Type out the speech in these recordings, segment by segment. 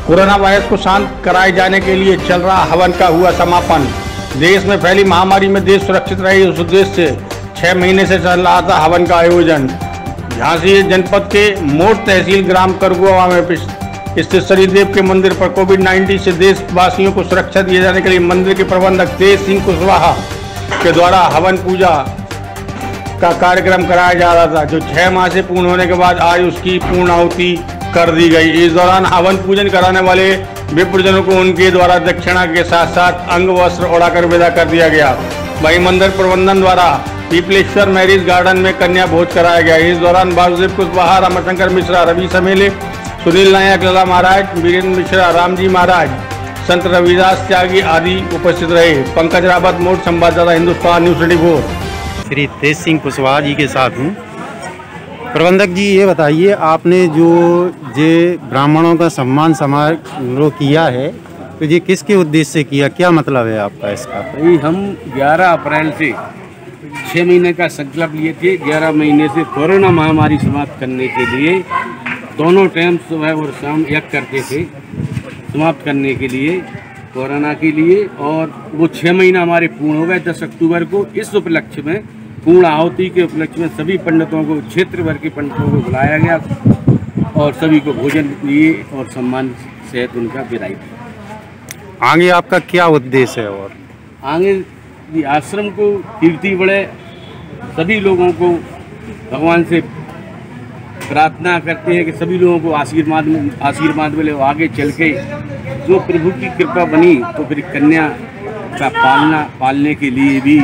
Corona virus को शांत कराए जाने के लिए चल रहा हवन का हुआ समापन। देश में फैली महामारी में देश सुरक्षित रहे, उस उद्देश्य से 6 महीने से चल रहा था हवन का आयोजन। झांसी जनपद के मोट तहसील ग्राम करगुआ में स्थित शनिदेव के मंदिर पर कोविड-19 से देशवासियों को सुरक्षा दिए जाने के लिए मंदिर के प्रबंधक तेज सिंह कुशवाहा के द्वारा हवन पूजा का कार्यक्रम कराया जा रहा था, जो 6 माह से पूर्ण होने के बाद आज उसकी पूर्णाहुति कर दी गई। इस दौरान हवन पूजन कराने वाले विप्रजनों को उनके द्वारा दक्षिणा के साथ साथ अंग वस्त्र उड़ाकर विदा कर दिया गया। वहीं मंदिर प्रबंधन द्वारा पीपलेश्वर मैरिज गार्डन में कन्या भोज कराया गया। इस दौरान वासुदेव कुशवाहा, रामशंकर मिश्रा, रवि समेले, सुनील नायक, लला महाराज, वीरेंद्र मिश्रा, रामजी महाराज, संत रविदास त्यागी आदि उपस्थित रहे। पंकज रावत, मोट संवाददाता, हिंदुस्तान न्यूज़ 24। श्री तेज सिंह कुशवाहा जी के साथ हूँ। प्रबंधक जी, ये बताइए, आपने जो ब्राह्मणों का सम्मान समारोह किया है, तो ये किसके उद्देश्य से किया, क्या मतलब है आपका इसका? भाई, हम 11 अप्रैल से 6 महीने का संकल्प लिए थे। 11 महीने से कोरोना महामारी समाप्त करने के लिए दोनों टाइम सुबह और शाम यज्ञ करते थे, समाप्त करने के लिए, कोरोना के लिए। और वो 6 महीना हमारे पूर्ण हो गए 10 अक्टूबर को। इस उपलक्ष्य में, पूर्ण आहुति के उपलक्ष्य में, सभी पंडितों को, क्षेत्र भर के पंडितों को बुलाया गया और सभी को भोजन दिए और सम्मान सहित उनका विदाई दी। आगे आपका क्या उद्देश्य है? और आगे आश्रम को कीर्ति बढ़े, सभी लोगों को भगवान से प्रार्थना करते हैं कि सभी लोगों को आशीर्वाद मिले। आगे चल के जो प्रभु की कृपा बनी तो फिर कन्या का पालने के लिए भी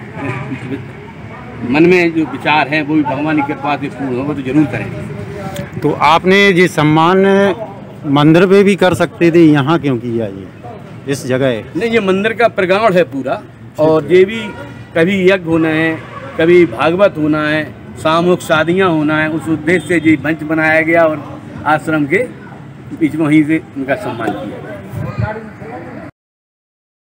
मन में जो विचार है वो भी भगवान की कृपा से पूर्ण होगा तो जरूर करेंगे। तो आपने ये सम्मान मंदिर पे भी कर सकते थे, यहाँ क्यों किया ये इस जगह? नहीं, ये मंदिर का प्रगाढ़ है पूरा, और ये भी कभी यज्ञ होना है, कभी भागवत होना है, सामूहिक शादियाँ होना है, उस उद्देश्य से ये मंच बनाया गया और आश्रम के बीच में वहीं से उनका सम्मान किया गया।